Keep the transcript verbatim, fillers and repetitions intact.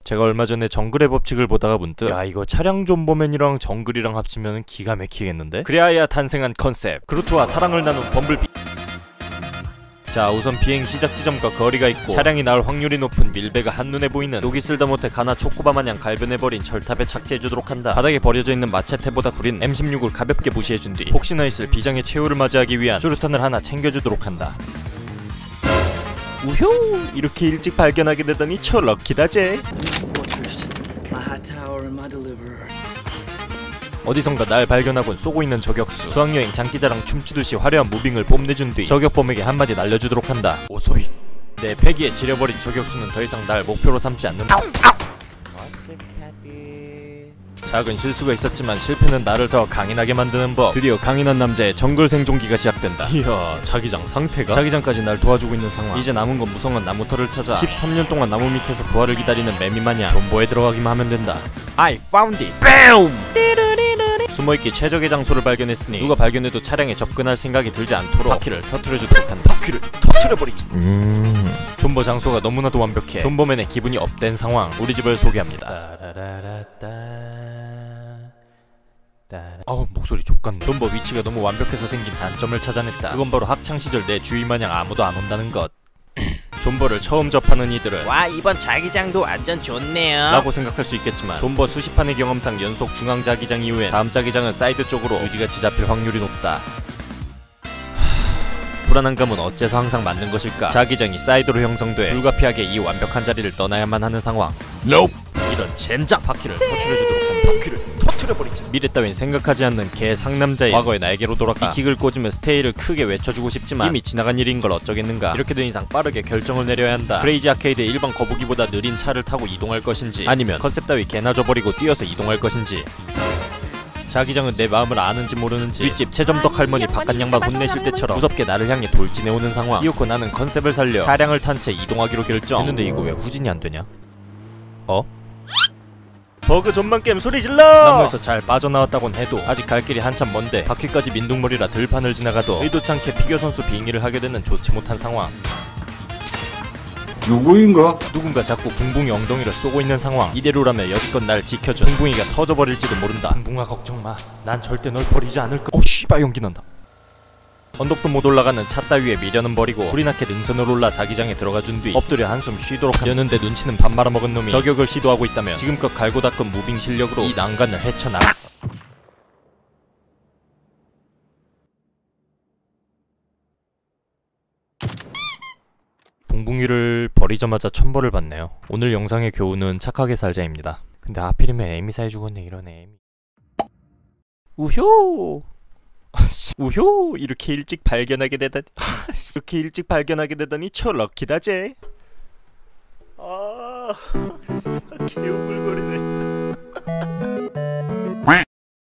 제가 얼마 전에 정글의 법칙을 보다가 문득 야 이거 차량 존버맨이랑 정글이랑 합치면 기가 막히겠는데? 그래야 탄생한 컨셉 그루트와 사랑을 나눈 범블비. 자 우선 비행 시작 지점과 거리가 있고 차량이 나올 확률이 높은 밀배가 한눈에 보이는 녹이 쓸다 못해 가나 초코바 마냥 갈변해버린 철탑에 착지해주도록 한다. 바닥에 버려져 있는 마체테보다 구린 엠 십육을 가볍게 무시해준 뒤 혹시나 있을 비장의 최후를 맞이하기 위한 수류탄을 하나 챙겨주도록 한다. 우효! 이렇게 일찍 발견하게 되다니 저 럭키다제. 어디선가 날 발견하곤 쏘고 있는 저격수. 수학여행 장기자랑 춤추듯이 화려한 무빙을 뽐내준 뒤 저격범에게 한마디 날려주도록 한다. 오소이. 내 패기에 지려버린 저격수는 더 이상 날 목표로 삼지 않는다. 작은 실수가 있었지만 실패는 나를 더 강인하게 만드는 법. 드디어 강인한 남자의 정글 생존기가 시작된다. 이야 자기장 상태가? 자기장까지 날 도와주고 있는 상황. 이제 남은 건 무성한 나무터를 찾아 십삼 년 동안 나무 밑에서 부활을 기다리는 매미마냥 존버에 들어가기만 하면 된다. I found it! BAM! 숨어있기 최적의 장소를 발견했으니 누가 발견해도 차량에 접근할 생각이 들지 않도록 바퀴를 터트려주도록 한다. 바퀴를 터트려버리자. 음... 존버 장소가 너무나도 완벽해 존버맨의 기분이 업된 상황. 우리 집을 소개합니다. 아우 목소리 족같네. 존버 위치가 너무 완벽해서 생긴 단점을 찾아냈다. 그건 바로 학창시절 내 주위마냥 아무도 안 온다는 것. 존버를 처음 접하는 이들은 와 이번 자기장도 완전 좋네요 라고 생각할 수 있겠지만 존버 수십 판의 경험상 연속 중앙 자기장 이후엔 다음 자기장은 사이드 쪽으로 의지같이 잡힐 확률이 높다. 불안한 감은 어째서 항상 맞는 것일까? 자기장이 사이드로 형성돼 불가피하게 이 완벽한 자리를 떠나야만 하는 상황. Nope. 이런 젠장! 바퀴를 터트려주도록 한 바퀴를 터트려버리자. 미래 따윈 생각하지 않는 개 상남자의 과거의 나에게로 돌아가. 이 킥을 꽂으며 스테이를 크게 외쳐주고 싶지만 이미 지나간 일인 걸 어쩌겠는가. 이렇게 된 이상 빠르게 결정을 내려야 한다. 크레이지 아케이드의 일반 거북이보다 느린 차를 타고 이동할 것인지 아니면 컨셉 따위 개나 줘버리고 뛰어서 이동할 것인지. 자기장은 내 마음을 아는지 모르는지 윗집 최점덕 할머니 바깥 양반 혼내실 때처럼 무섭게 나를 향해 돌진해오는 상황. 이윽고 나는 컨셉을 살려 차량을 탄 채 이동하기로 결정했는데 이거 왜 후진이 안되냐? 어? 버그 존만 게임 소리 질러! 나무에서 잘 빠져나왔다곤 해도 아직 갈 길이 한참 먼데 바퀴까지 민둥머리라 들판을 지나가도 의도찮게 피겨선수 빙의를 하게 되는 좋지 못한 상황. 누구인가? 누군가 자꾸 붕붕이 엉덩이를 쏘고 있는 상황. 이대로라면 여지껏 날 지켜준 붕붕이가 터져버릴지도 모른다. 붕붕아 걱정마. 난 절대 널 버리지 않을 거. 어 씨발 연기 난다. 언덕도 못 올라가는 차 따위에 미련은 버리고 불이 나게 능선을 올라 자기장에 들어가준 뒤 엎드려 한숨 쉬도록 하려는데 눈치는 밥 말아먹은 놈이 저격을 시도하고 있다면 지금껏 갈고 닦은 무빙 실력으로 이 난간을 헤쳐나가. 붕붕이를 버리자마자 천벌을 받네요. 오늘 영상의 교훈은 착하게 살자입니다. 근데 하필이면 에미사에 죽었네. 이러네 에미. 우효! 우효! 이렇게 일찍 발견하게 되다니 이렇게 일찍 발견하게 되다니 저 럭키다제. 아 진짜 개오글거리네.